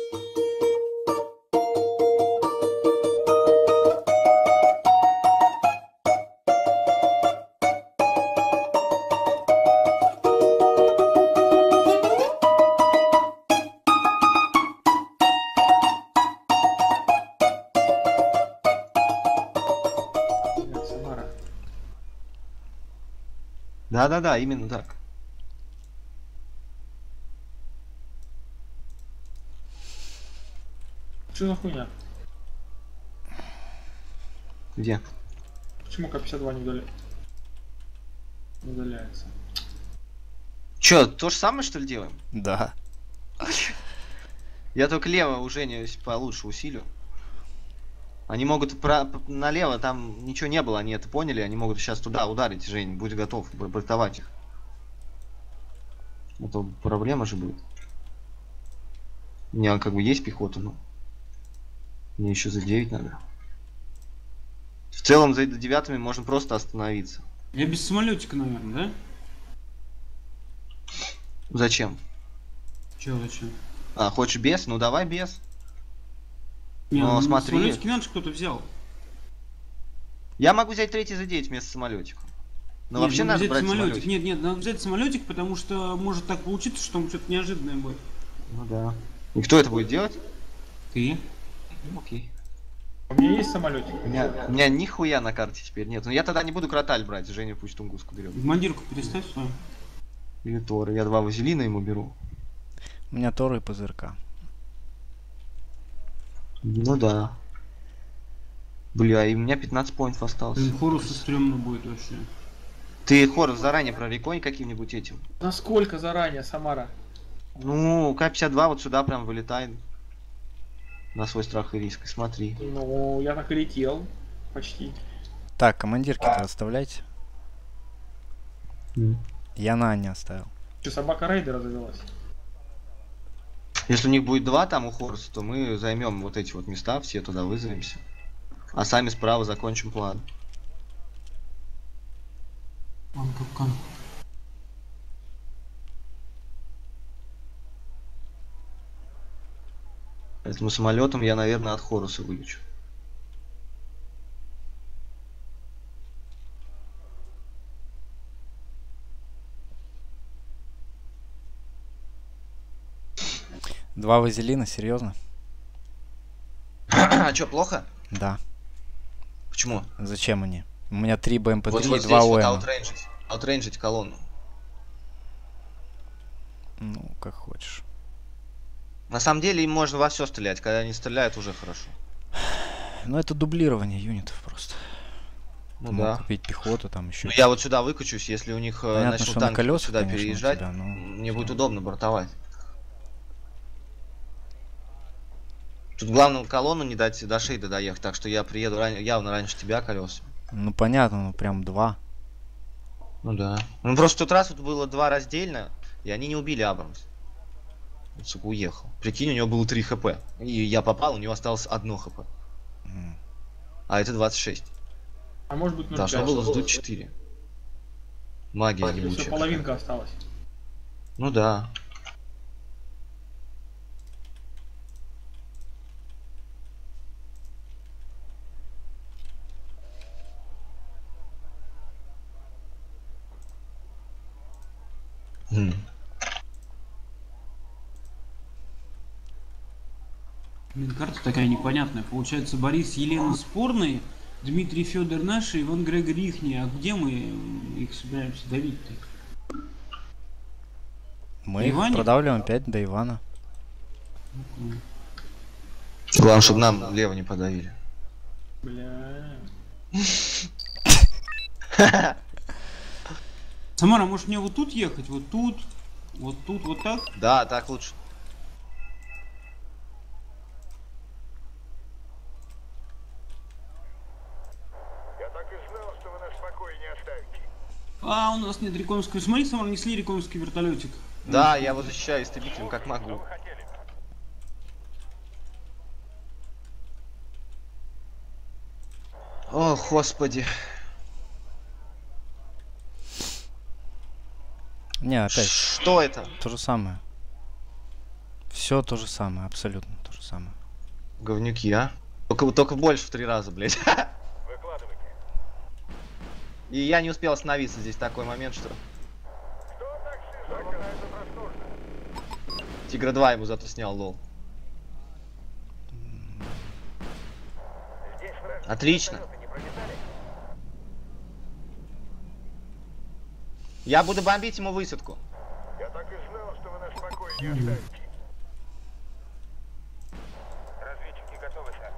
Да-да-да, именно так. Что за хуйня? Где? Почему К-52 не удаляется? Чё, то же самое, что ли, делаем? Да. Я только лево уже не получше усилю. Они могут налево, там ничего не было, они это поняли, они могут сейчас туда ударить, Жень, будь готов бортовать их. Это проблема же будет. У меня как бы есть пехота, но мне еще за 9 надо. В целом за 9 можно просто остановиться. Я без самолетика, наверное, да? Зачем? Чего зачем? А, хочешь без? Ну давай без. Не, Но ну, смотри. самолетики надо, что кто-то взял. Я могу взять 3 за 9 вместо самолетика. Но Нет, вообще надо надо взять брать самолетик. самолетик. Нет, надо взять самолетик, потому что может так получиться, что там что-то неожиданное будет. Ну да. И кто это будет делать? Ты? Ну, окей. У меня есть самолетик. У меня нихуя на карте теперь нет. Но я тогда не буду кроталь брать, Женя пусть тунгуску берет. Командирку переставь свою. Или Торы. Я 2 вазелина ему беру. У меня Торы и ПЗРК. Ну да. Бля, и у меня 15 поинтов осталось. Блин, Хорусу стрёмно будет вообще. Ты Хорус заранее прореконь каким-нибудь этим. Насколько заранее, Самара? Ну, К-52 вот сюда прям вылетает. На свой страх и риск. Смотри. Ну, я так и летел. Почти. Так, командирки-то расставляйте. Я на Анне оставил. Что, собака рейдера завелась? Если у них будет 2 там у Хоруса, то мы займем вот эти вот места, все туда вызовемся. А сами справа закончим план. Вон капкан. Поэтому самолетом я, наверное, от Хоруса вылечу. Два вазелина, серьезно? А чё, плохо? Да. Почему? Зачем они? У меня 3 БМП-3 Вот и здесь 2 вот ОМ. аутрейнжить колонну. Ну, как хочешь. На самом деле им можно во все стрелять, когда они стреляют, уже хорошо. Ну, это дублирование юнитов просто. Ну Ты да. мог купить пехоту там еще. Ну я вот сюда выкачусь, если у них Понятно, начнут что на танки колесах, сюда конечно, у переезжать, тебя, но мне будет всё. удобно бортовать. Тут главное колонну не дать до шейда доехать, так что я приеду явно раньше тебя колес. Ну, понятно, ну прям 2. Ну да. Ну просто в тот раз вот было 2 раздельно, и они не убили Абрамс. Он, сука, уехал. Прикинь, у него было 3 хп. И я попал, у него осталось 1 хп. А это 26. А может быть 0,5. Должно было сдуть 4. Магия Еще ебучая. половинка осталась. Ну да. Блин, карта такая непонятная. Получается, Борис, Елена спорные, Дмитрий, Федор наши, Иван Грегори ихние. А где мы их собираемся давить-то? Мы их Иване? продавливаем 5 до Ивана. Главное, чтобы нам лево не подавили. Бля. Самара, может мне вот тут ехать? Вот тут, вот так? Да, так лучше. Я так и знал, что вы нас в покое не оставите. А, у нас нет реконского. Смотри, Самара, несли реконский вертолетик. Да, я его защищаю истребителем как Что могу. вы хотели? О, господи. Не, опять Что это? то же самое. Все то же самое, абсолютно. же самое. Говнюки, а? Только больше в 3 раза, блядь. Выкладывайте. И я не успел остановиться, здесь такой момент, что... Кто такси звал? На этот раз нужно. Тигра 2 ему зато снял, лол. Здесь вражеские Отлично. вертолеты не пролетали? Я буду бомбить ему высадку. Я так и знал, что вы нас в покое не оставите. Разведчики готовы, сэр.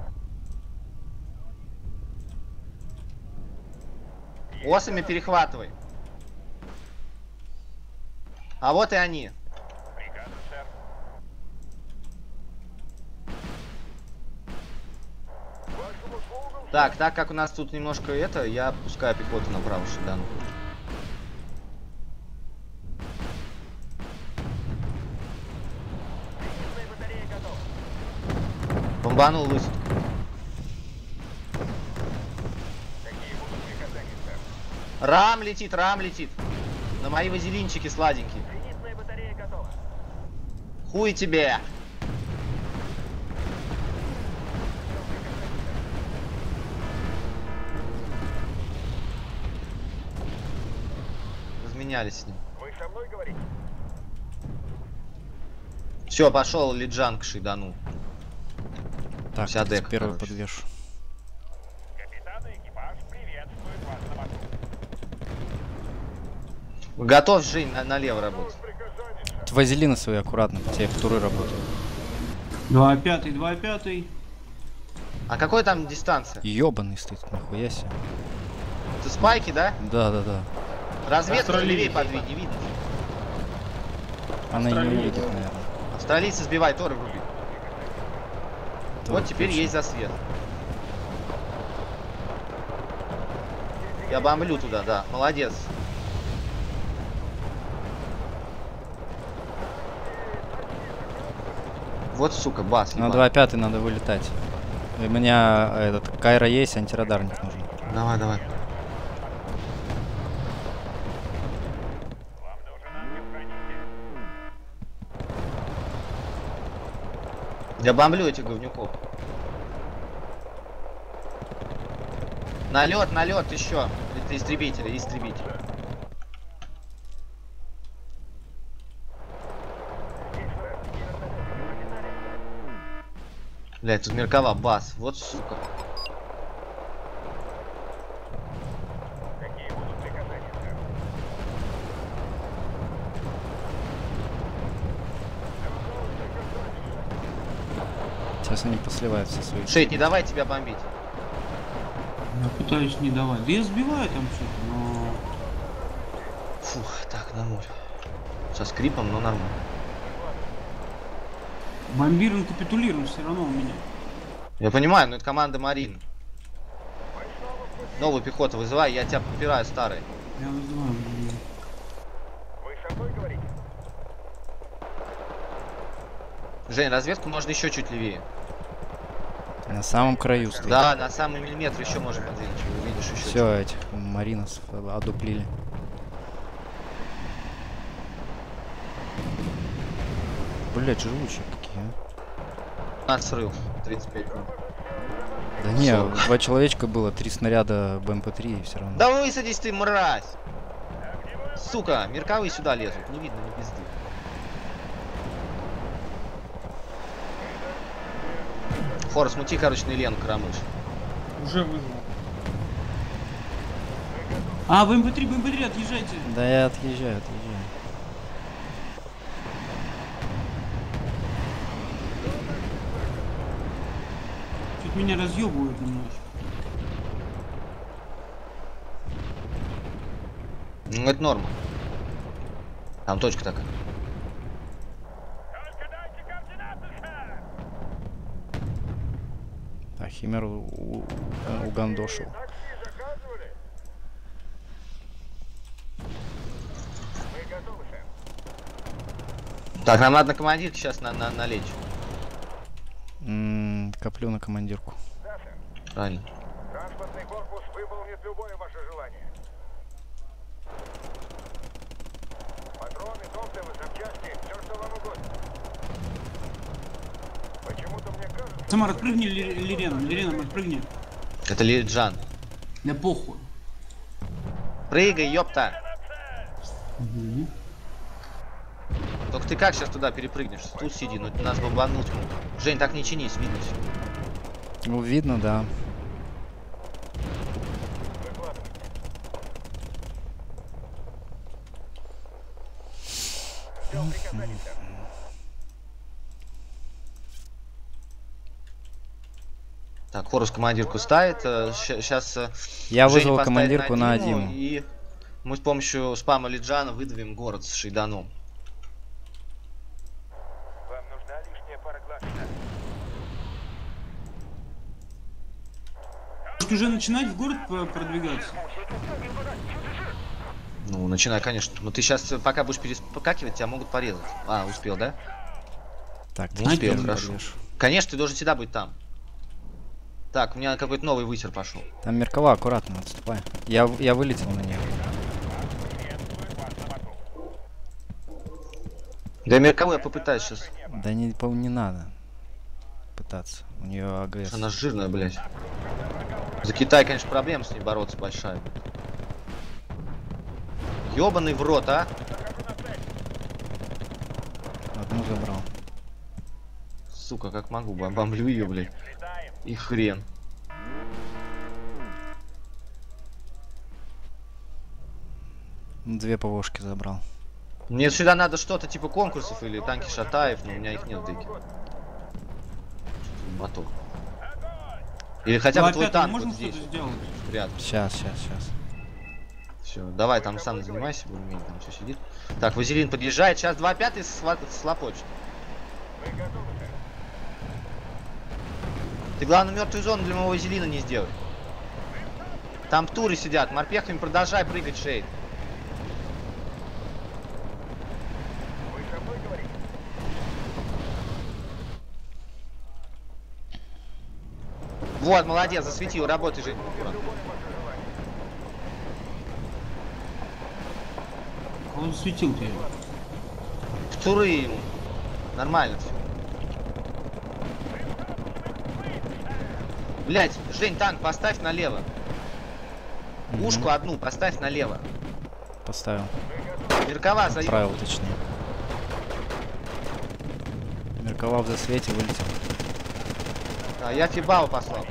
Осами перехватывай. А вот и они. Приказы, сэр. Вашим услугам, Так как у нас тут немножко это, я пускаю пехоту направо сюда. зенитная батарея готова. Бомбанул высадку. Какие будут приказания, сэр? Рам летит, рам летит. На мои вазелинчики сладенькие. Зенитная батарея готова. Хуй тебе. Разменялись с ним. Вы со мной говорите? Все, пошел Лиджанг шиданул. Так, Вся дека, первый короче. подвешу. Капитан и экипаж приветствуют вас на борту. Готов, Жень, налево работать. Приказания, сэр. Вазелины свои аккуратно, те туры работают. 2-5, 2-5. А какой там дистанция? Ёбаный стоит, нахуя себе. Это спайки, да? Да. Разведку Австралиец. левее подвинь, не видно. Она и не Австралиец. увидит, наверное. Австралийцы сбивай, торы вруби. Вот Торы теперь точно. есть засвет. Я бомблю туда, да. Молодец. Вот, сука, бас. На ебаный. 2.5 надо вылетать. У меня этот Кайра есть, антирадарник нужен. Давай. Вам нужен ангел-хранитель. Я бомблю этих говнюков. Налет, еще. Это истребители. Блять, тут меркова, бас. Вот, сука. Какие будут приказания, сэр? Сейчас они посливают все свои. Шейд, не давай тебя бомбить. Я пытаюсь не давать. Да я сбиваю там что-то, но... Фух, так, на море. Со скрипом, но нормально. Бомбируем, капитулируем все равно у меня. Я понимаю, но это команда Марин. Новую пехоту вызывай, я тебя попираю, старый. Я вызываю, блин. Вы со мной говорите? Жень, разведку можно еще чуть левее. На самом краю стоит. Да, на самый миллиметр еще можем подвинуть. Увидишь еще. Все, этих маринос одуплили. Блять, живучие какие, а. Срыв. 35 минут. Да не, 2 человечка было, 3 снаряда БМП-3 и все равно. Да высадись ты, мразь! Сука, мерковые сюда лезут. Не видно, ни пизды. Форс, мути, короче, на Елену Карамыш. Уже вызвал. А, БМП-3, отъезжайте. Да я отъезжаю. Чуть меня разъебывают немножко. Ну, это норма. Там точка такая. Только дайте координаты, сэр! А Химер угандошил. Такси заказывали? Мы готовы, сэр. Так, нам надо на командирке сейчас налечь. Коплю на командирку. Да, сэр. Правильно. Транспортный корпус выполнит любое ваше желание. Патроны, топливо, запчасти, все, что вам угодно. Самар, отпрыгни Лиреном. Лиреном, отпрыгни. Это Лиджан. Да похуй. Прыгай, ёпта. Угу. Только ты как сейчас туда перепрыгнешь? Тут сиди, ну нас бомбануть. Жень, так не чинись, видно все. Ну, видно, да. Так, Хорус командирку ставит. Сейчас Я вызвал командирку на Диму. И мы с помощью спама Лиджана выдавим город с Шейданом. Вам нужна лишняя пара глаз. Может уже начинать в город продвигаться? Ну, начинай, конечно. Но ты сейчас, пока будешь перескакивать, тебя могут порезать. А, успел, да? Так, Ну, успел, теперь хорошо. порежь. Конечно, ты должен всегда быть там. Так, у меня какой-то новый высер пошел. Там Меркова, аккуратно, отступай. Я вылетел на нее. Да, Мерковой я попытаюсь сейчас. Да не надо пытаться. У нее АГС. Она жирная, блядь. За Китай, конечно, проблема с ней бороться большая. Ёбаный в рот, а? Одну забрал. Сука, как могу, бомблю ее, блядь. И хрен. Две ПВОшки забрал. Мне сюда надо что-то типа конкурсов или танки Шатаев, но у меня их нет, дыки. Мотор. Или хотя бы твой танк можно вот здесь. что-то сделать? Рядом. Сейчас. Все, давай там сам занимайся, более-менее там все сидит. Так, Вазелин подъезжает, сейчас 2-5 слопочет. Ты главное мертвую зону для моего Вазелина не сделай. Там птуры сидят, морпехами продолжай прыгать, Шейд. Вот, молодец, засветил, работай, Жень. Кого засветил ты? Птуры ему. Нормально все. Блять, Жень, танк поставь налево. Ушку одну поставь налево. Поставил. Меркова заеб. Отправил, точнее. Меркова в засвете вылетел. А, я Фибау послал.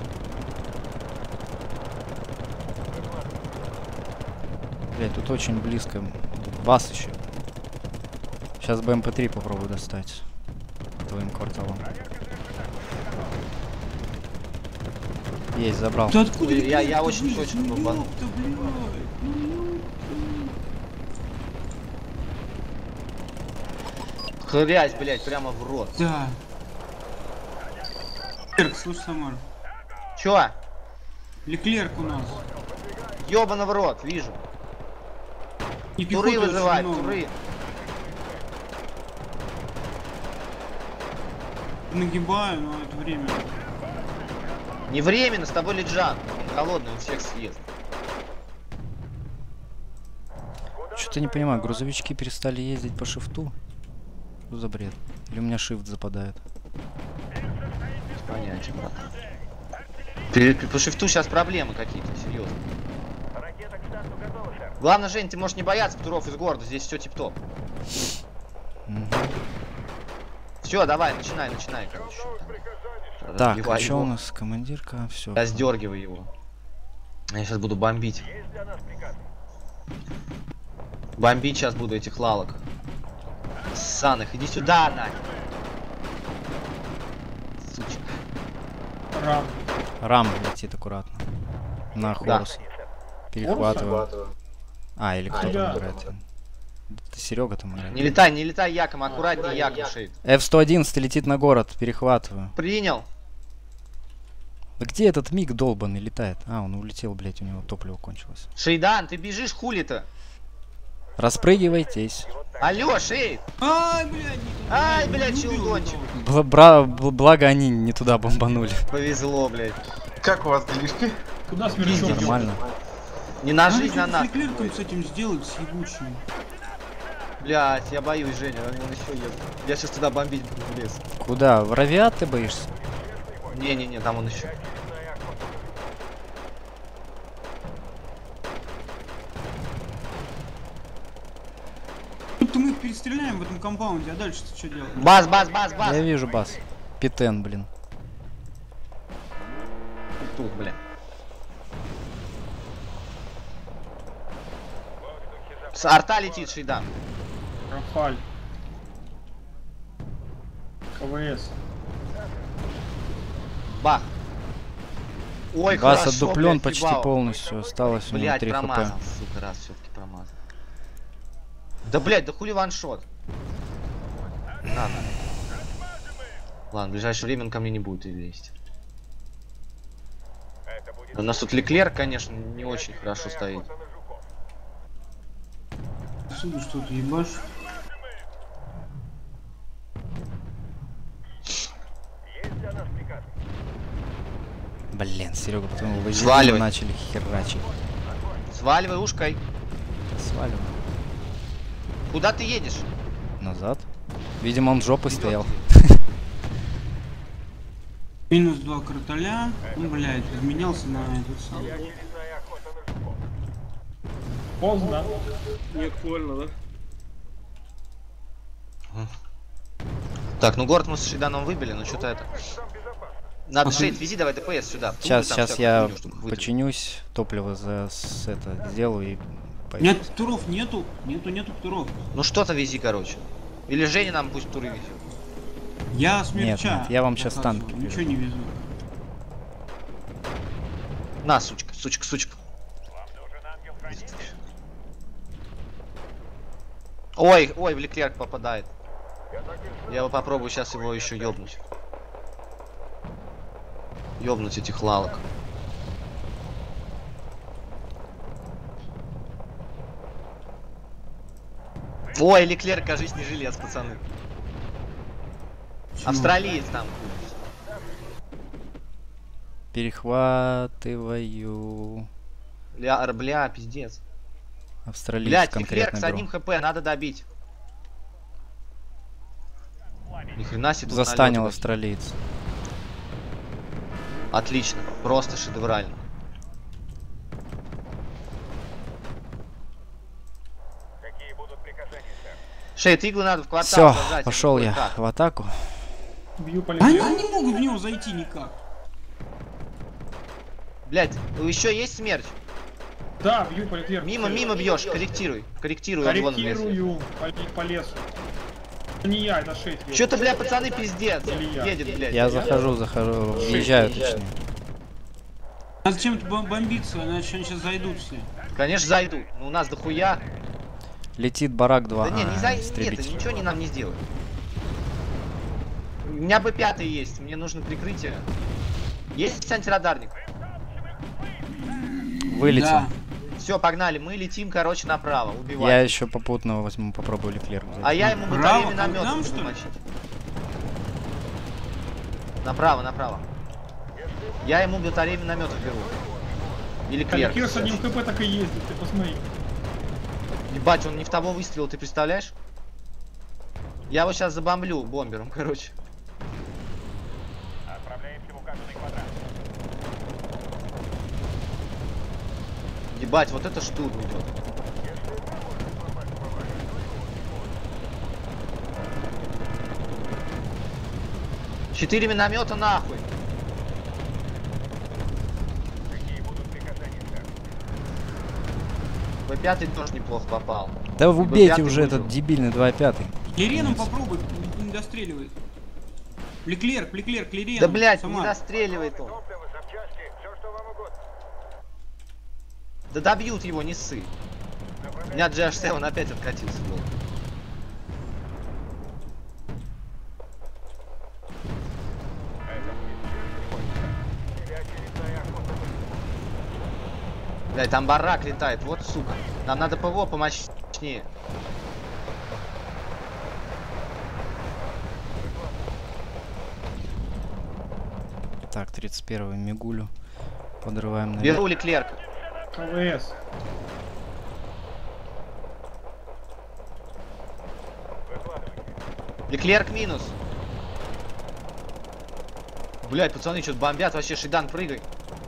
Блять, тут очень близко. Вас еще. Сейчас БМП-3 попробую достать. Твоим кварталом. Есть, забрал. Ты откуда? Ой, я очень точно бомбанул. Хрясь, блять, прямо в рот. Да. Леклерк, слушай, Самар. Чё? Леклерк у нас. Ёбана в рот, вижу. И Туры пехоты вызывают, очень много. туры. Нагибаю, но это время. Не временно, с тобой Лиджан. Он голодный, он всех съест. Что-то не понимаю, грузовички перестали ездить по шифту? Что за бред? Или у меня шифт западает? Без понятия, брат. По шифту сейчас проблемы какие-то, серьезно. Ракета к старту готова, сэр. Главное, Жень, ты можешь не бояться туров из города, здесь все тип-топ. Все, давай, начинай, короче. Так, Разбивай а что его. у нас? Командирка, все. Я сдергиваю его. Я сейчас буду бомбить. Есть для нас приказ. Бомбить сейчас буду этих лалок. Ссаных, иди сюда, Надь. Сучка. Рам. Рам летит аккуратно. На Хорус. Перехватываю. А, или кто я. там играет? Это Серега там играет. Не летай яком, аккуратнее яком, Шейд. F-111 летит на город, перехватываю. Принял. Да где этот миг долбанный летает? А, он улетел, блять, у него топливо кончилось. Шейдан, ты бежишь, хули-то? Распрыгивайтесь. Алло, Шейд! Ай, блядь, Ай, блядь, челдончик. Благо они не туда бомбанули. Повезло, блядь. Как у вас делишки? Куда смерчок? Нормально. Не на жизнь, а на с Леклерком с этим сделать, с ебучим. Блять, я боюсь, Женя, он еще ест. Я сейчас туда бомбить буду в лес. Куда? В Равиат ты боишься? Не-не-не, там он еще. Тут мы их перестреляем в этом компаунде, а дальше ты что делаешь? Бас! Я вижу бас. Питен, блин. Тут, блин. С арта летит Шейдан. Рафаль. КВС. Бах. Ой, Бас хорошо, отдуплен блядь, почти ебал. полностью. Осталось у него Блять, 3 хп. промазал, сука, раз все-таки промазал. Да блять, да хули ваншот. Надо. Ладно, в ближайшее время он ко мне не будет лезть. У нас тут Леклер, конечно, не очень хорошо стоит. Отсюда что-то ебашь. Блин, Серега, потом его Сваливай. начали херачить. Сваливай ушкой. Сваливай. Куда ты едешь? Назад. Видимо, он жопой стоял. Минус 2 картоля. Ну, блядь, изменялся на этот самый. Поздно. Не актуально, да? Так, ну город мы с Шейданом выбили, но что-то это... Надо, Ага. Шейд, вези давай ДПС сюда. Сейчас я починюсь, топливо это сделаю и поеду. Нет, туров нету. Нету туров. Ну что-то вези, короче. Или Женя нам пусть туры везет. Я смерча. Нет, я вам щас заказываю, танк Ничего привезу. не везу. На, сучка. Ой, в Леклерк попадает. Я его попробую сейчас его еще ёбнуть. Ёбнуть этих лалок. Ой, Леклерк, кажись, не жилец, пацаны. Почему? Австралиец там. Перехватываю. Бля, пиздец. Австралиец Блять, Леклерк конкретно с беру. одним хп, надо добить. Ни хрена себе тут Застанил налёты. австралиец. Отлично, просто шедеврально. Какие будут приказания, сэр? Шейд, иглы надо в квартал Все, зажать, а не пошел я кое-как. в атаку. Бью по Они левее. не могут в него зайти никак. Блять, еще есть смерть? Да, бью по левее. Мимо бьешь, корректируй, он в лес. Корректирую по лесу. Не я, это Шейд. Че ты, бля, пацаны, пиздец, Или я? едет, блядь. Я захожу, въезжаю точнее. Надо чем-то бомбиться, иначе они сейчас зайдут все. Конечно, зайду, но у нас дохуя. Летит барак 2. Да не, не зайду, нет, истребитель. ничего не нам не сделает. У меня Б5 есть, мне нужно прикрытие. Есть антирадарник? Вылетел. Да. Все, погнали, мы летим, короче, направо, Я убиваем. еще попутно возьму, попробую Леклерк взять. А я ему Право, батарею а к нам, минометом что буду ли? мочить. Направо. Я ему батарею минометов беру. Или клерк. Кир с одним ХП так и ездит, ты посмотри. Ебать, он не в того выстрелил, ты представляешь? Я его сейчас забомблю бомбером, короче. Отправляемся в указанный квадрат. Ебать, вот это штурм идет. Четыре миномета нахуй. Какие будут приказания, сэр? Б5 тоже неплохо попал. Да вы убейте Б5 уже выжил. этот дебильный 2.5. Лиреном попробуй, не достреливает. Леклерк, Лиреном. Да блять, не Самар. достреливает он. Топливо, запчасти, все, что вам угодно. Да добьют его, не ссы. У меня GH7 опять откатился был. Или очередная охота. Блять, там барак летает, вот сука. Нам надо ПВО помощнее. Так, 31-й Мигулю. Подрываем на Беру Леклерка. КВС. Леклерк минус. Блять, пацаны что-то бомбят. Вообще, Шидан, прыгай.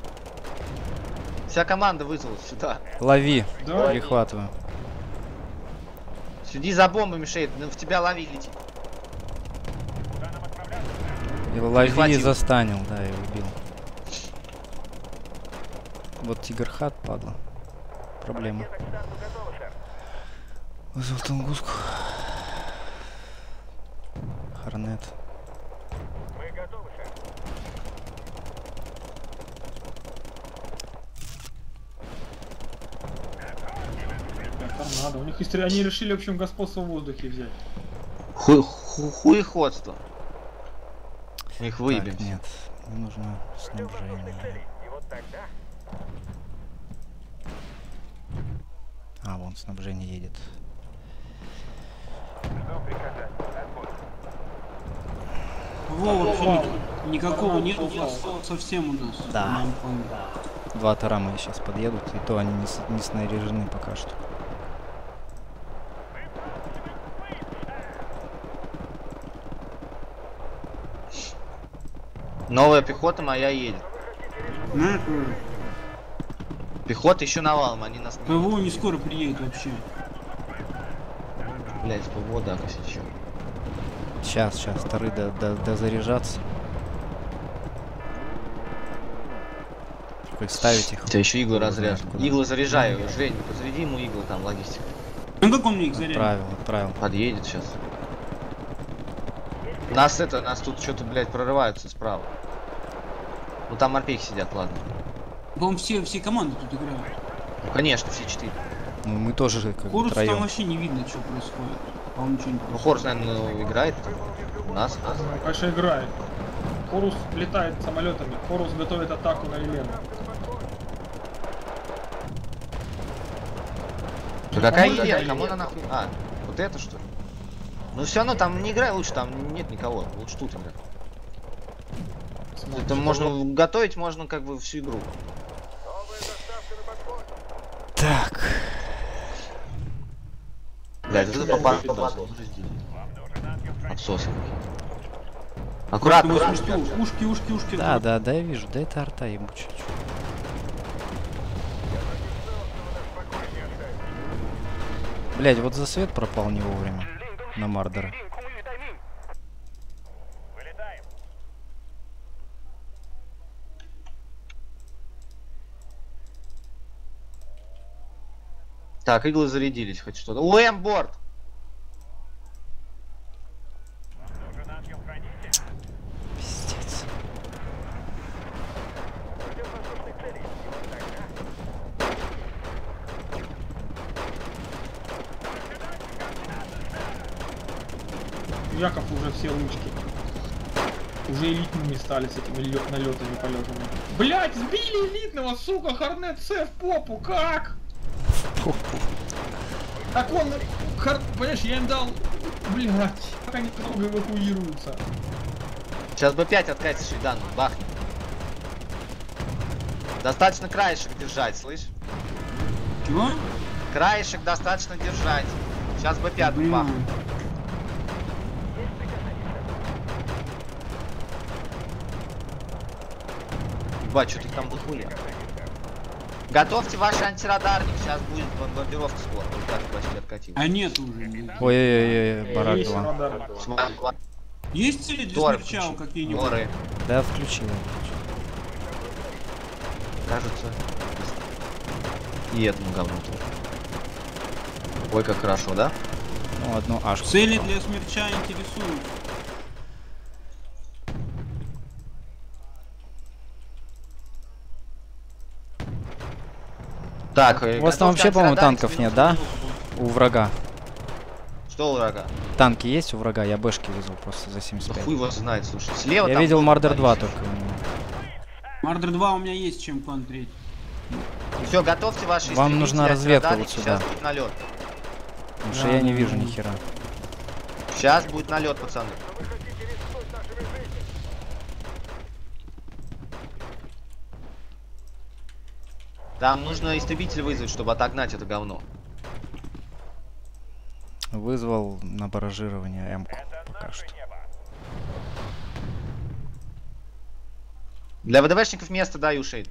Вся команда вызвалась сюда. Лови. Да. Перехватываю. Следи за бомбами, Шейд. В тебя лови летит. И лови Перехватил. застанил, да, и убил. Вот Тигрхат, падла. Проблема. Вызвал Тунгуску. Хорнет. Мы готовы, сэр. Торнадо. У них они решили, в общем, господство в воздухе взять. Хуеходство. Мы их Так, выебемся. нет. Мне нужно снабжение. И вот тогда... А, вон снабжение едет. Ждем приказания. Отбой. Во, вообще никакого нету совсем у нас. Да. на моем плане. Два тарама сейчас подъедут, и то они не снаряжены пока что. Новая пехота моя едет. На, тоже. Пехота еще навалом, они нас не... ПВО не скоро приедет вообще. Блять, ПВО, да, косячок. Сейчас, вторые дозаряжаться. Только ставить их. У тебя еще иглы разряжены. Куда? Иглы заряжаю. Жень, подзаряди ему иглы, там логистика. Ну как он мне их зарядит? Отправил. Подъедет сейчас. Нас тут что-то, блядь, прорываются справа. Ну там морпехи сидят, ладно. По-моему, все команды тут играют. Ну конечно, все 4. Ну, мы тоже как бы Хорус там втроем. вообще не видно, что происходит. По-моему, ничего не Ну происходит. Хорс, наверное, играет. У нас. Ну, конечно, играет. Хорус летает самолетами. Хорус готовит атаку на Елену. Да какая По-моему, Елена? да, Кому она нахуй? А, вот это что ли? Ну все равно там не играй лучше, там нет никого. Лучше тут играть. Это можно готовить, можно как бы всю игру. Новая доставка на подходе. Так. Блядь, это попал. Отсосы. Аккуратно, Ушки, аккуратно. ушки. Да, я вижу. Да это арта ебучая. Блять, вот засвет пропал не вовремя. На Мардера. Вылетаем. Так, иглы зарядились, хоть что-то. Уэмборд! Нужен ангел-хранитель. Пиздец. Ждем воздушных целей. И вот тогда... Яков уже все лучки. Уже элитными стали с этими налетами, полетами. Блять, сбили элитного, сука, Хорнет С в попу, как? Так он, понимаешь, я им дал, блять, как они долго эвакуируются. Сейчас бы 5 откатишь и дан, бахнет. Достаточно краешек держать, слышь? Чего? Краешек достаточно держать. Сейчас бы 5 Понимаю. бахнет. Ебать, что ты там дохуя. Готовьте ваши антирадарник, сейчас будет бомбардировка скоро. Вот так почти откатил. А нет уже. Нет. Ой-ой-ой, барак Есть была. радар. Есть цели для Торы смерчал включи. какие-нибудь? Торы, Да, включила. кажется. И этому говну тоже. Ой, как хорошо, да? Ну, одну ашку. Цели для смерча интересуют. Так, У вас там вообще, по-моему, танков нет, да? У врага. Что у врага? Танки есть у врага? Я бэшки везу просто за Да 75. хуй его знает, слушай. Слева Я там видел кто-то Мардер 2 стоит. только. Мардер 2 у меня есть чем контрить. Все, готовьте ваши Вам истребители, нужна разведка антирадарники, вот сюда. Сейчас будет налет. Потому что я не вижу ни хера. Сейчас будет налет, пацаны. Там нужно истребитель вызвать, чтобы отогнать это говно. Вызвал на баражирование М-ку пока. пока что. Для ВДВшников место даю, Шейд.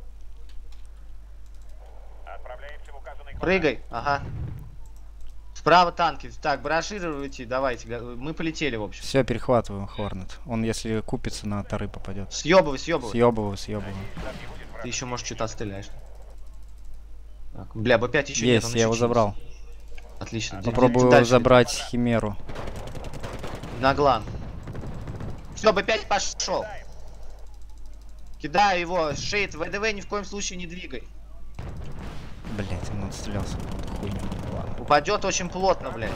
Отправляемся в указанный квадрат. Прыгай, ага. Справа танки. Так, барашируйте, давайте. Мы полетели, в общем. Все, перехватываю Хорнет. Он, если купится, на тары попадет. Съебывай, съебывай. Съебываю, съебываю. Ты еще, может, что-то отстреляешь. Так, бля, Б5 еще нет. Есть, он я еще его чинится. забрал. Отлично. Попробую Дальше. забрать Химеру. На глан. Все, Б5 пошел. Кидаю его. Шейд, ВДВ ни в коем случае не двигай. Блять, он отстрелялся. Хуйню. Упадет очень плотно, блядь.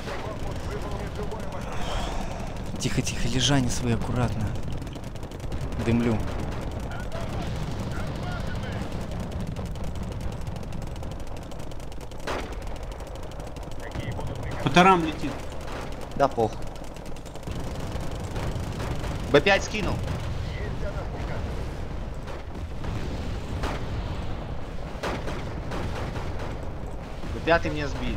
Тихо, тихо, лежани свои аккуратно. Дымлю. По тарам летит. Да похуй. Б5 скинул. Б5 меня сбили.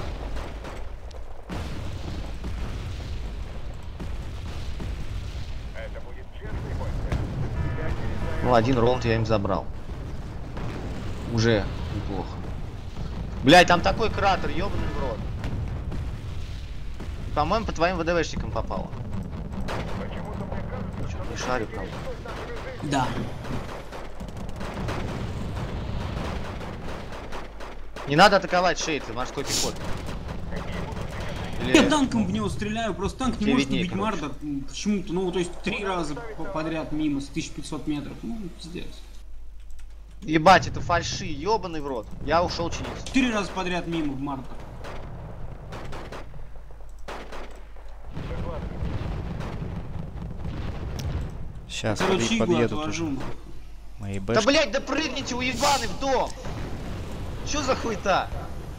Это будет честный бой. Ну, один раунд я им забрал. Уже неплохо. Блядь, там такой кратер, ёбаный в рот. По-моему, по твоим ВДВшникам попало. Чё-то не шарю, правда. Да. Не надо атаковать, Шейд, ты морской пехотой. Я танком в него стреляю, просто танк не Тебе может виднее, убить короче. Марда почему-то, ну, то есть 3 раза подряд мимо с 1500 метров. Ну, пиздец. Ебать, это фальши, ёбаный в рот. Я ушел чиниться. 4 раза подряд мимо в Марда. Сейчас Короче, иглу подъедут отвожу. уже. Мои Да бэшки. блять, да прыгните, уебаны, в дом! Чё за хуйта?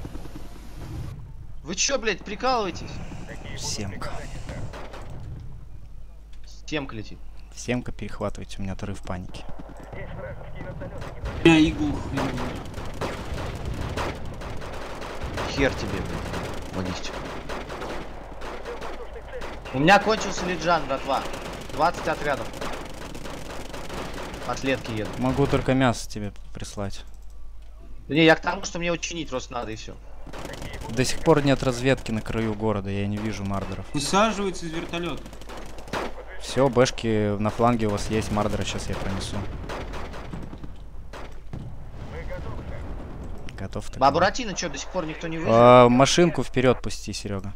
Вы чё, блять, прикалываетесь? Семка. Темка летит. Семка, перехватывайте, у меня тары в панике. У меня иглу хреновую. Хер тебе, блядь. Логистика. У меня кончился лиджан, братва. 20 отрядов. Атлетки едут. Могу только мясо тебе прислать. Да не, я к тому, что мне учинить просто надо и все. До сих пор нет разведки на краю города, я не вижу мардеров. Высаживается из вертолета. Все, бэшки на фланге у вас есть, мардера сейчас я пронесу. Готов ты. Буратино, что, до сих пор никто не выжил? Машинку вперед пусти, Серега.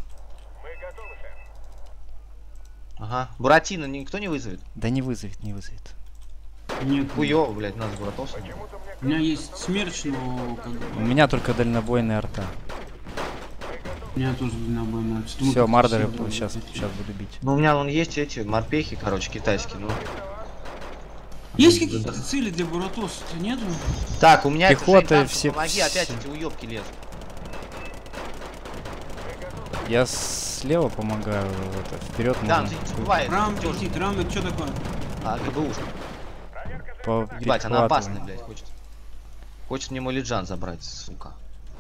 Ага. Буратино никто не вызовет? Да не вызовет, не вызовет. Нет. Хуёво, блядь, нас Буратос. У меня есть смерч, но как бы... У меня только дальнобойная арта. У меня тоже дальнобойная. Все, мардеры сейчас буду бить. Ну, у меня вон есть эти морпехи, короче, китайские, ну. Есть какие-то цели для Буратоса-то нету? Так, у меня Пехота, это все- помоги, опять эти уёбки лезут. Я слева помогаю, вперед Да, можно ты не забывай. Рам это летит, рам это что такое? А, ГБУшка. по Ебать, она опасная, перехватываю. блядь, хочет. Хочет мне мой лиджан забрать, сука.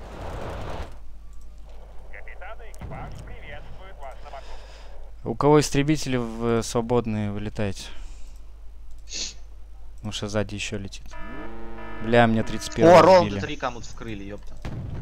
Капитаны, экипаж приветствует вас на борту. У кого истребители свободные, вылетайте. Потому что сзади еще летит. Бля, мне 31 О, ролл сбили. 3 кому-то вкрыли, ёпта.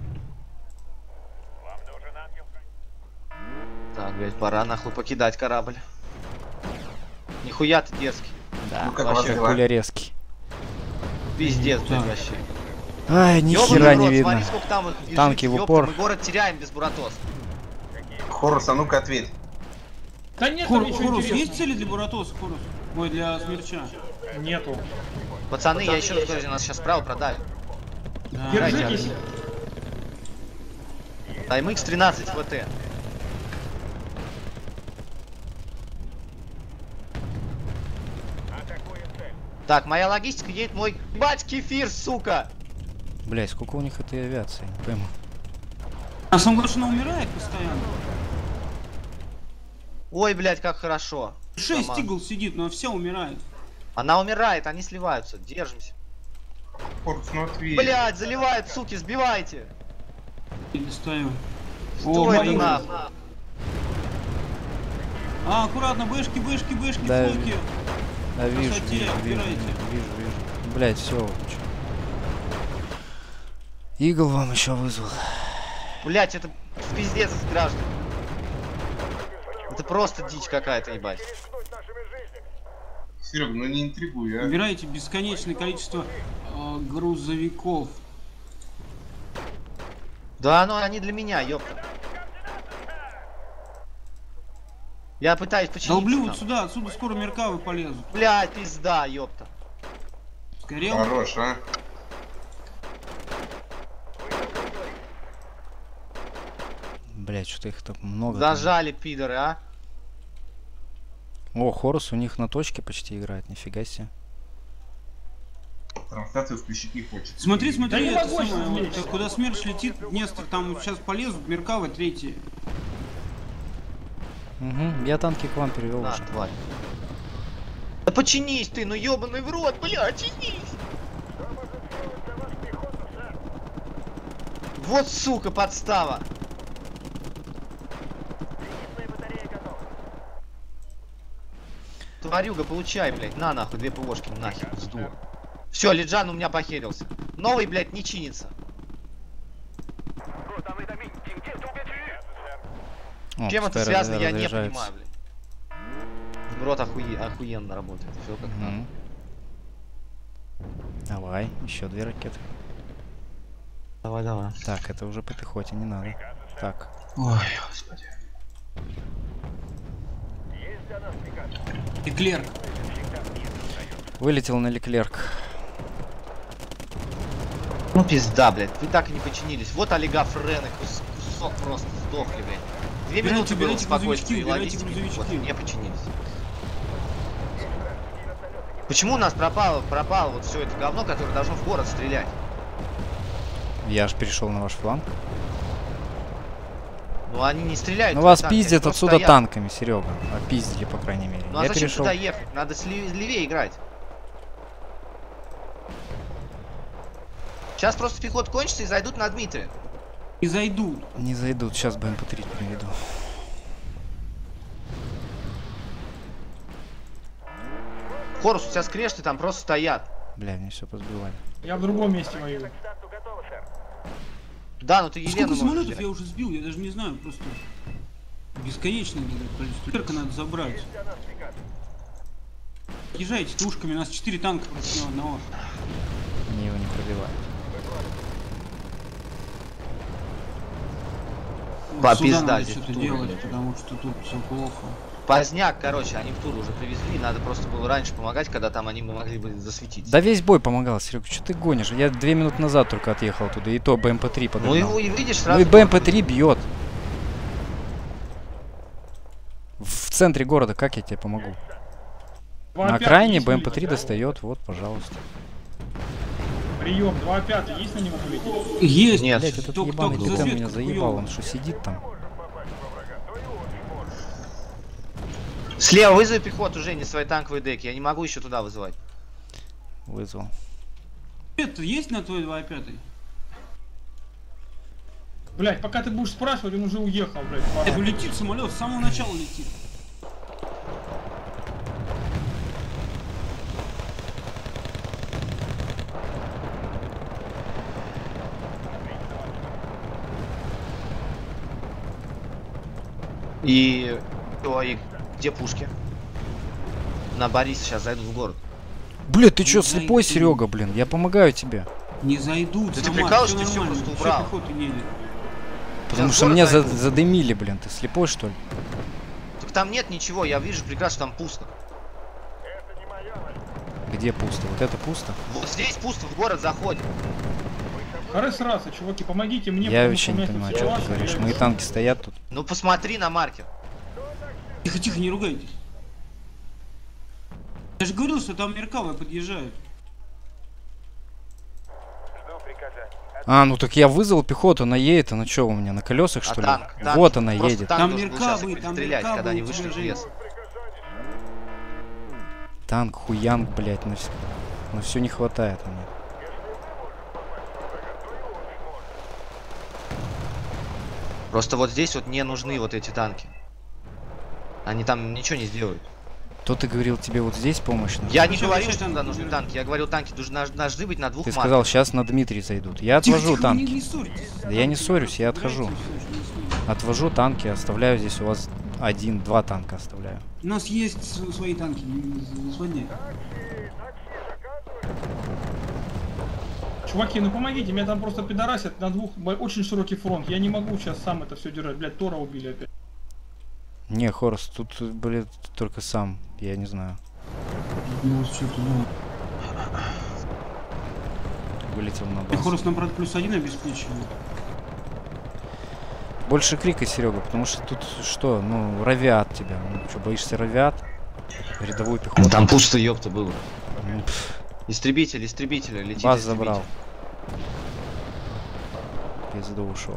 Вам нужен ангел. Так, блядь, пора нахуй покидать корабль. Нихуя ты дерзкий. Да, Ну, как вас вообще, дела? пуля резкий. Пиздец, блядь, Так. вообще. Ай, ни Ёбаный хера в не рот, видно. Смотри, сколько там их лежит, Танки в ёпта, упор. Мы город теряем без Буратос. Хорус, а ну-ка ответь. Да нет там Хорус, ничего есть интересного. цели для Буратоса, Хорус? Ой, для смерча. Нету. Пацаны, я еще раз говорю, нас сейчас справа продали. Да. Держитесь. Таймикс 13 ВТ. Так, моя логистика едет мой бать кефир, сука! Блять, сколько у них этой авиации, не пойму. А сам говорит, что она умирает постоянно. Ой, блядь, как хорошо. 6 Команда. игл сидит, но все умирают. Она умирает, они сливаются. Держимся. Хорус, ну ответь. Блядь, заливают, суки, сбивайте. Не достаю. Что это мои. нахуй? А, аккуратно, бэшки, Да, флоки. Да, вижу, Красоте, вижу. убирайте. Блять, все. Игл вам еще вызвал. Блять, это пиздец, граждан. Это просто дичь какая-то, ебать. Рискнуть нашими жизнями. Серега, ну не интригуй, а. Убирайте бесконечное количество грузовиков. Да, ну они для меня, ёпта. Я пытаюсь починить. Долблю вот сюда, отсюда скоро меркавы полезут. Блять, пизда, ёпта. Сгорел? Хорош, а. Блять, что-то их так много. там. Зажали, пидоры, а. О, Хорус у них на точке почти играет, нифига себе. Трансляцию включить не хочет. Смотри, Да не это могу самое, сейчас вот, влезть. куда смерч летит, Нестор, там сейчас полезут, меркавы третьи. Угу, я танки к вам перевел На, уже. тварь. Да починись ты, ну ёбаный в рот, блядь, чинись. Вот сука, подстава. Тварюга, получай, блядь, на нахуй, 2 ПОшки, нахер, сдуло. Все, Лиджан у меня похерился. Новый, блядь, не чинится. О, Чем это пускай связано, я не разряжается. понимаю, блядь. Рот охуенно работает, все как надо. Мгм. Давай, еще 2 ракеты. Давай, давай. Так, это уже по пехоте, не надо. Так. Ой, господи. И клерк. Вылетел на Леклерк. Ну пизда, блядь, вы так и не починились. Вот олигаф Рены, кусок просто сдохли, блядь. 2 минуты было убирайте спокойствия и грузовички, ловите убирайте вот, грузовички. не починились. Почему у нас пропало вот все это говно, которое должно в город стрелять? Я аж перешел на ваш фланг. Ну они не стреляют. Ну вас танки, пиздят они просто отсюда стоят. танками, Серега. Опиздили, по крайней мере. Ну а Я зачем перешел. туда ехать? Надо левее играть. Сейчас просто пехот кончится и зайдут на Дмитрия. И зайдут. Не зайдут, сейчас БМП-3 приведу. Хорус, у тебя скрешты там просто стоят. Бля, мне все позбивали. Я в другом месте воюю. Да, ну ты Сколько Елену можешь самолетов взять. я уже сбил, я даже не знаю, просто бесконечное количество. Клерка надо забрать. Езжайте тушками, у нас 4 танка против него одного. Мне его не пробивают. По Сюда пизда надо здесь что-то тур, делать, блядь. потому что тут все плохо. Поздняк, короче, они в тур уже привезли, надо просто было раньше помогать, когда там они могли бы засветиться. Да весь бой помогал, Серега, что ты гонишь? Я 2 минуты назад только отъехал туда, и то БМП-3 Ну подогнал. и видишь, Ну сразу... и БМП-3 бьет. В центре города, как я тебе помогу? На окраине БМП-3 достает, вот, пожалуйста. Прием, 2-5, есть на него полететь? Есть! Нет. Блять, этот Только- ебаный только ДТ засветка меня заебал, хуёвая. он что, сидит там? Слева вызови пехоту, Женя, свои танковые деки, я не могу еще туда вызывать. Вызвал. Это есть на твой 2.5? Блять, пока ты будешь спрашивать, он уже уехал, блять. Это летит самолет, с самого начала летит. И... Ой, где пушки? На Бориса сейчас зайдут в город. Блядь, ты чё, Не слепой, зайду. Серега, блин? Я помогаю тебе. Не зайдут, Да ты сама, прикалываешься, ты всё всё нормально, просто всё убрал. пехота едет. Потому Сейчас что город меня зайдут. задымили, блин. Ты слепой, что ли? Так там нет ничего, я вижу прекрасно, там пусто. Где пусто? Вот это пусто? Вот здесь пусто, в город заходим. Харес раса, чуваки, помогите мне. Я потому вообще что у не меня тут понимаю, что ты ситуация, говоришь. я- Мои танки стоят тут. Ну посмотри на маркер. Тихо, тихо, не ругайтесь. Я же говорил, что там меркавы подъезжают. А, ну так я вызвал пехоту, она едет, она что у меня, на колесах что ли? танк? Вот она Просто едет. танк Там должен был меркавы, сейчас их там стрелять, меркавы когда они у вышли тебя в же лес. Танк, хуянг, блять, на все не хватает мне. Просто вот здесь вот не нужны вот эти танки. Они там ничего не сделают. Кто ты говорил, тебе вот здесь помощь нужна? Я не Сейчас, говорил, сейчас что туда танки нужны убирают. танки. Я говорил, танки должны быть на двух Ты марках. сказал, сейчас на Дмитрий зайдут. Я Тихо, отвожу тихо, танки. не ссорьтесь. Да я не ссорюсь, я отхожу. Убирайте всё, что не ссорьтесь. Отвожу танки, оставляю здесь у вас 1-2 танка оставляю. У нас есть свои танки, не сводни. Чуваки, ну помогите, меня там просто пидорасят на двух, очень широкий фронт. Я не могу сейчас сам это все держать. Блядь, Тора убили опять. Не, Хорс, тут, блин, только сам, я не знаю. Ну, что-то, ну. Вылетел на И базу. Хорус нам, правда, +1 обеспечивает. Больше крика, Серега, потому что тут что, ну, равиат тебя. Ну, что, боишься равиат? Рядовую пехоту. Там пусто, ёпта, было. Ну, пф, Истребитель летит. Баз истребитель. забрал. Пизду ушел.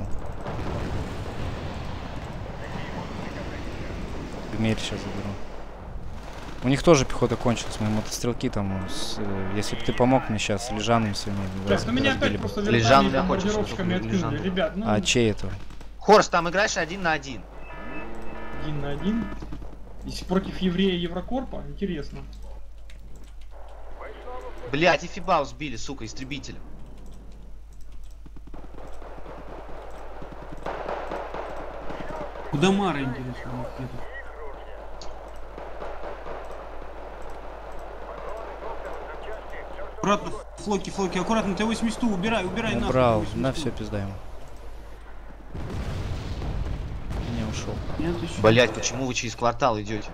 Гмель сейчас заберу. У них тоже пехота кончилась, мои мотострелки там, если бы ты помог мне сейчас, лежанами своими Так, ну меня разбили опять бы. просто Лежан, вертами и я хочу, бомбардировщиками чтобы Лежан откинули. был. Ребят, ну А чей это? Хорс, там играешь 1 на 1. 1 на 1. Если против еврея Еврокорпа, интересно. Блять, и Фибау сбили, сука, истребителем. Куда Мара, интересно, у них где-то? Аккуратно, флоки, аккуратно, Т-80, убирай нахуй. Убрал, Т-82. на все пизда ему. Не ушел. Нет, еще. Блять, почему вы через квартал идете?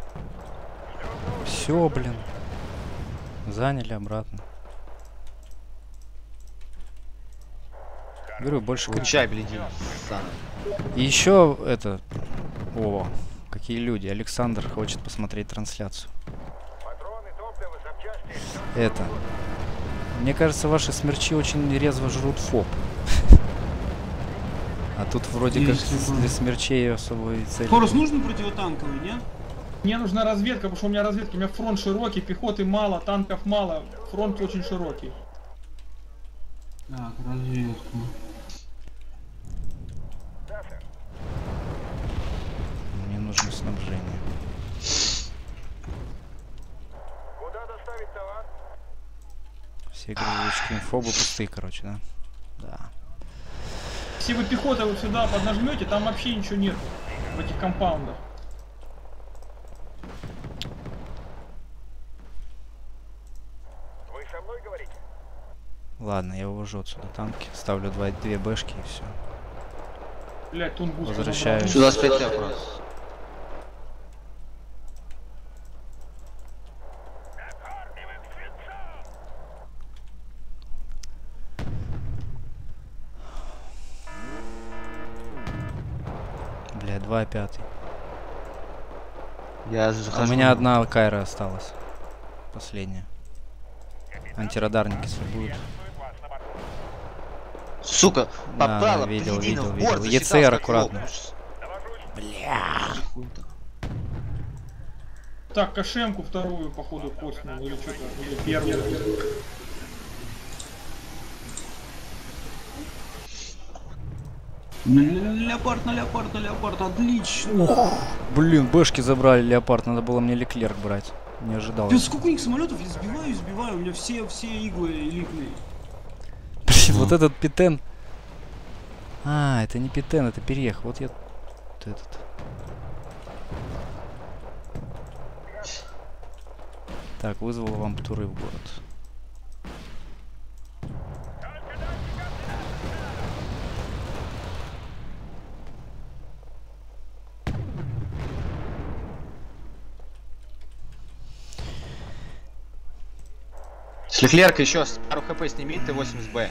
Все, блин. Заняли обратно. Говорю, больше крика. Включай, блядь, сам. И еще это... О, какие люди. Александр хочет посмотреть трансляцию. Патроны, топливо, запчасти. Это... Мне кажется, ваши смерчи очень резво жрут ФОП. А тут вроде как Если бы. для смерчей особой цели. Хорус, нужен противотанковый, нет? Мне нужна разведка, потому что у меня разведка, у меня фронт широкий, пехоты мало, танков мало, фронт очень широкий. Так, разведку. Мне нужно снабжение. Куда доставить товар? Все грузовички инфобы пустые, короче, да? Да. Если вы пехотой вот сюда поднажмете, там вообще ничего нет в этих компаундах. Вы со мной говорите? Ладно, я увожу отсюда танки. Ставлю 2 бэшки и все. Блять, Тунгус. Возвращаюсь. Сюда спять аккуратно. Бля, 2-5. Я А у захожу. меня одна Кайра осталась. Последняя. Антирадарники будут. Сука, Да, попала, видел, блядина, видел, в борт, видел. засчитался ЕЦР как аккуратно. лопнешь. Бля. Хуй так. Так, Кошемку вторую, походу, костную, или что-то, или первую. Леопард на леопард, отлично. Блин, бэшки забрали, Леопард. Надо было мне Леклерк брать. Не ожидал. Пиздец, сколько у них самолетов? Я сбиваю, у меня все иглы элитные. Блин, вот этот Питен. А, это не Питен, это Перех. Вот я... Вот этот. Так, вызвал вам туры в город. С Леклерка еще пару хп сними, Т-80Б.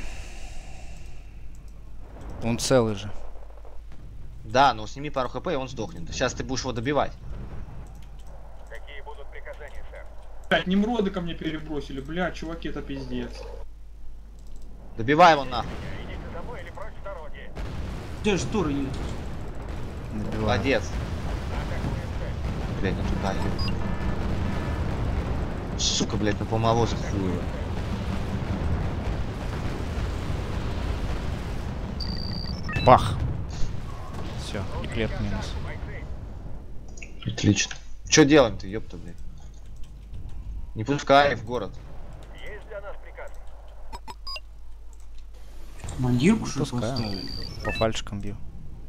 Он целый же. Да, но сними пару хп, и он сдохнет. Сейчас ты будешь его добивать. Какие будут приказания, сэр? Блять, Немроды ко мне перебросили, бля, чуваки, это пиздец. Добивай его нахуй. Идите за мной или прочь с дороги? Где же Торы нет? Набиваю. Молодец. Блядь, не туда, ёб. Сука, блядь, на полмовоза хуево. Бах. Все, Леклерк минус. Отлично. Что делаем-то, ёпта, блядь? Не пускай в город. Есть для нас приказ. Командирку что ли Пускай. поставили? По пальчикам бью.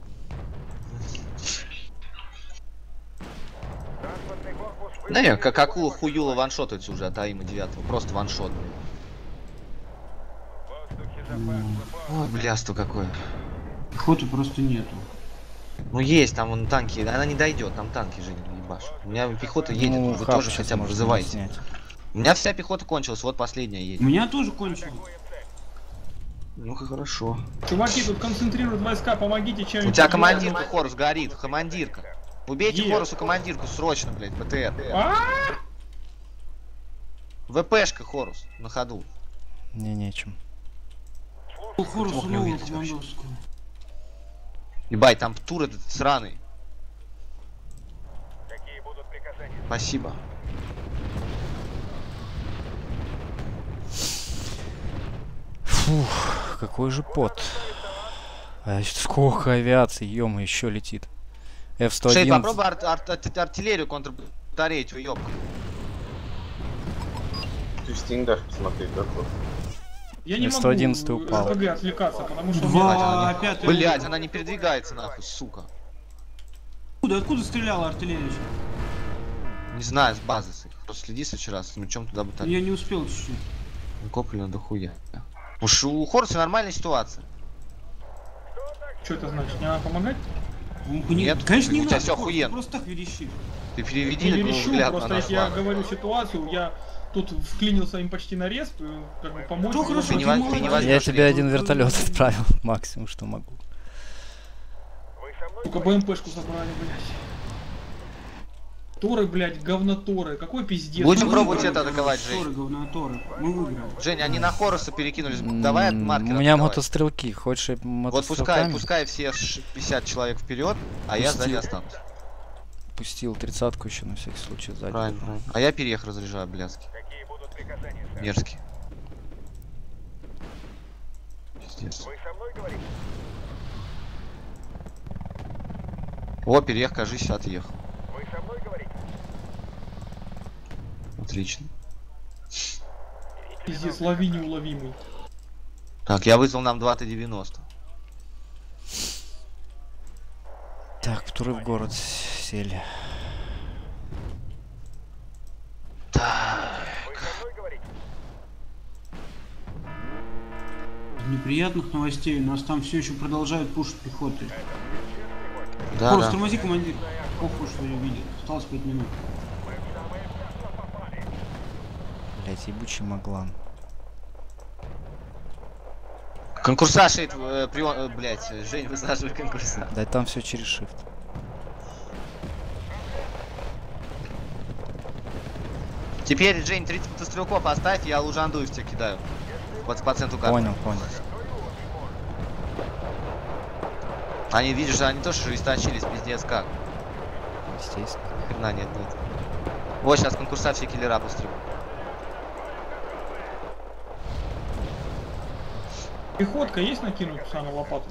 Транспортный корпус Да не, как акула хуюла ваншотается уже от Аима 9. Просто ваншот, блядь. в воздухе запас. Ой, бляство какое. Пехоты просто нету. Ну есть, там вон танки, она не дойдет, там танки же ебашь. У меня пехота едет, Ну, вы хаб тоже щас хотя бы можно вызывайте. снять. У меня вся пехота кончилась, вот последняя У едет. меня тоже кончилось. Ну-ка, хорошо. Чуваки, тут концентрируют войска, помогите У чем-нибудь. тебя командирка Хорус горит, командирка. Убейте Е. Хорусу командирку срочно, блядь, БТР. А? ВПшка Хорус на ходу. Мне нечем. У Хорусу Мог не новую увидеть вообще. командовскую. Ебать, там тур этот сраный. Какие будут приказания? Спасибо. Фух, какой же пот. А сколько авиации, ё-моё, еще летит. F-111. Шей, попробуй артиллерию контрбатареить, ёбка. Ты в стендах посмотреть, да, Кот? Я не могу 111 упал. РПГ отвлекаться, потому что... Два, мне- опять. Блять, она не передвигается нахуй, сука. Откуда стреляла артиллерия? Не знаю, с базы. Просто следи с вчера, с мечом туда батарею. Я не успел чуть-чуть. Накоплено дохуя. Потому что у Хорса нормальная ситуация. Что это значит? Не надо помогать? Нет, конечно не у тебя надо. всё Хорс, охуенно. ты просто так верещишь. Ты переведи Не на верещу, взгляд на просто наш если я флаг. говорю ситуацию, я тут вклинился им почти на респ, и как бы помочь... Что не хорошо, ты не могу. воз- ты не Я возьмешь тебе ли? один вертолет отправил, максимум, что могу. Вы со мной? Сука, БМПшку забрали, блядь. Торы, блядь, говноторы. Какой пиздец. Будем Ну, пробовать выиграли. это атаковать, Торы, Жень. говноторы. Мы выиграем. Жень, они на Хоруса перекинулись. Давай от У маркера меня атаковать. мотострелки, хочешь я Вот мотострелками? пускай все 50 человек вперед, а я сзади Пусти. останусь. Пустил 30-ку еще на всякий случай сзади. Правильно, правильно. А я перех разряжаю, блядский. Какие будут приказания, сэр? Мерзкий. Пиздец. Вы со мной говорите? О, перех, кажись, отъехал. Вы со мной говорите? Отлично. Пиздец, лови неуловимый. Так, я вызвал нам 2 Т-90. Так, второй в город сели. Вы со мной говорите? Неприятных новостей. У нас там все еще продолжают пушить пехоты. Да, Хорус, да. тормози, командир. Похуй, что я видел. Осталось 5 минут. Блять, ебучий Маглан. Конкурса, Шейд, блять, Жень, высаживай конкурса. Да там все через shift. Теперь, Жень, 30 мотострелков оставь, я лужандуев тебе кидаю. Вот по центру карты. Понял, понял. Они, видишь, они тоже источились, пиздец как. Естественно. Хрена нет. Вот сейчас конкурса все киллера пострелю. Пехотка есть накинуть на лопату?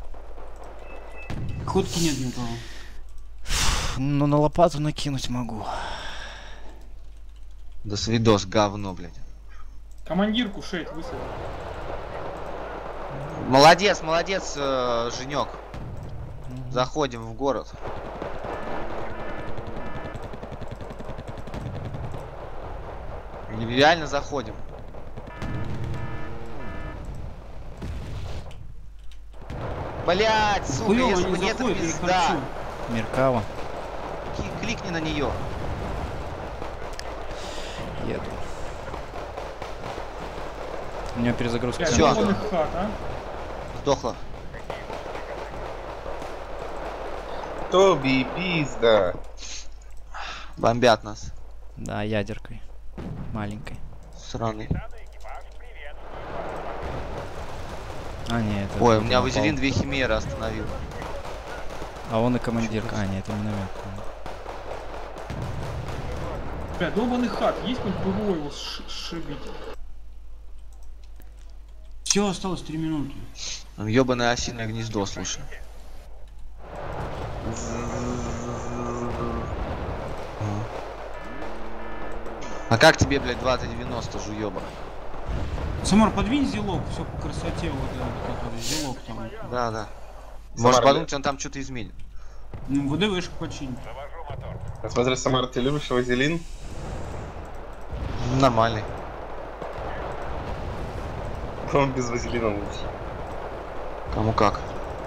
Ходки нет ни у кого. Ну на лопату накинуть могу. Да свидос, говно, блядь. Командирку шейт высадил. Молодец, молодец, Женек. Заходим в город. Реально заходим. Блять, сука, Хуёво если бы не не эта заходит, я их пизда. корчу. Меркава. Кликни на нее. Еду. У меня перезагрузка. Блядь, Всё. ебаный хат, а? Сдохла. Тоби, пизда. Бомбят нас. Да, ядеркой. Маленькой. Сраный. А, нет. это Ой, у кто-то меня напал. Вазелин 2 химеры остановил. А он и командир. А, нет, это миномет. Бля, долбаный хат, есть хоть БВО его сшибить? Все, осталось 3 минуты. Ёбаное осиное гнездо, слушай. А как тебе, блядь, 2090, жуёба? Самар, подвинь зелок, все по красоте, вот этот, который зелок там. Да, да. Самар, Может подумать, он там что-то изменит. Ну, ВДВшку починь. А смотри, Самар, ты любишь вазелин? Нормальный. Он без вазелина лучше. Кому как.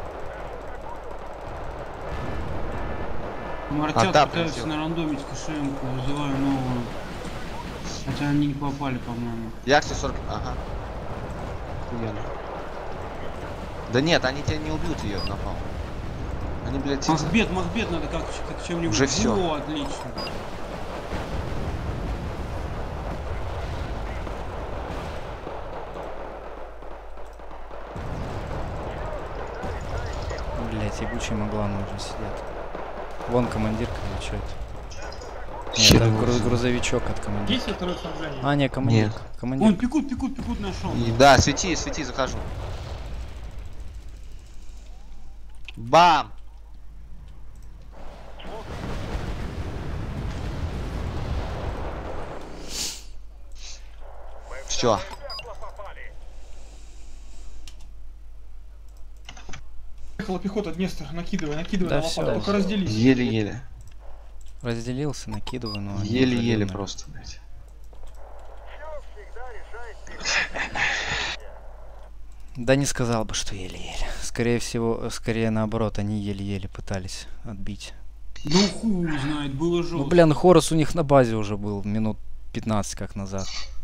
Мартят да, пытаются прилетел. нарандомить кошельку, вызываю новую. Хотя они не попали, по-моему. Якси 40... Ага. Охуенно. Да нет, они тебя не убьют, ее напал. Они, блядь, Махбет надо как чем-нибудь. Уже всё. О, отлично. Блять, ебучие могланы уже сидят. Вон командирка или что это? Нет, Хер это его знает. грузовичок от командира. Есть ли второе снабжение? А, не, командир. Нет. Командир. Вон, пекут нашел. И, да, свети, захожу. Бам! Все. Ехала пехота, Днестр, накидывай Да на всё, лопату, только всё. разделись. Еле-еле. Разделился, накидываю, но... они Еле-еле уже просто, блядь. Да не сказал бы, что еле-еле. Скорее всего, скорее наоборот, они еле-еле пытались отбить. Ну хуй знает, было жестко. Ну, блин, Хорус у них на базе уже был минут 15 как назад.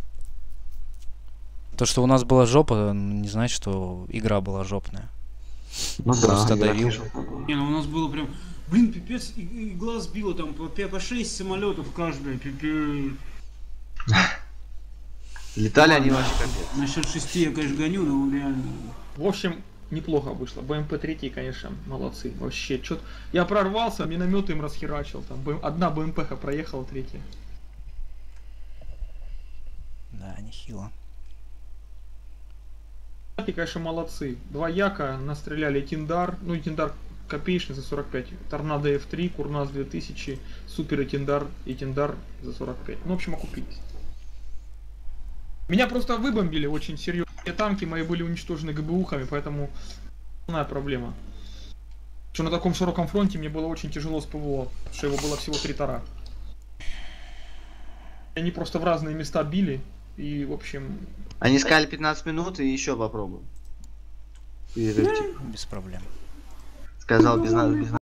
То, что у нас была жопа, не значит, что игра была жопная. Ну Просто давил. Не, ну у нас было прям... Блин, пипец, и глаз било там по 6 самолетов каждая, пипец. Летали они вообще капец. Насчет 6 я, конечно, гоню, но реально... В общем, неплохо вышло. БМП-3, конечно, молодцы. Вообще, чё я прорвался, миномет им расхерачил. Там одна БМП-ха проехала, третья. Да, нехило. Яки, конечно, молодцы. Два Яка настреляли Тиндар. Ну, Тиндар копеечный за 45. Торнадо F3, Курнас 2000, Супер и Тиндар за 45. Ну, в общем, окупились. Меня просто выбомбили очень серьезно. Все танки мои были уничтожены ГБУхами, поэтому основная проблема. Что на таком широком фронте мне было очень тяжело с ПВО, потому что его было всего 3 тара. Они просто в разные места били, и, в общем... Они сказали 15 минут и еще попробуем. Перерыв, типа. Без проблем. Сказал без нас.